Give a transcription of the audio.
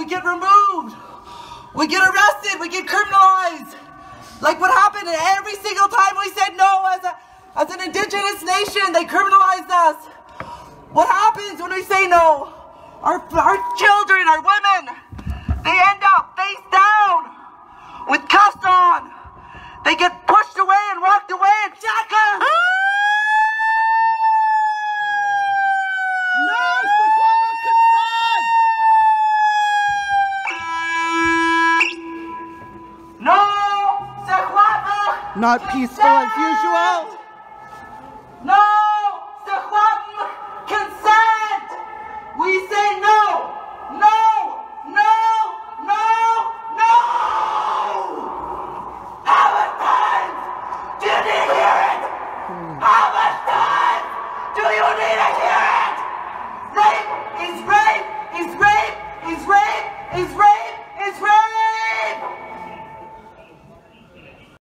get removed. We get arrested, we get criminalized. Like what happened every single time we said no as an Indigenous nation, they criminalized us. What happens when we say no? Our children, our women, they end up face down with cuffs on. They get pushed away and walked away and shackled. No consent! No not peaceful as usual. No consent! We say no! No! No! No! No! How much time do you need to hear it? How much time do you need to hear it? Rape is rape is rape is rape is rape!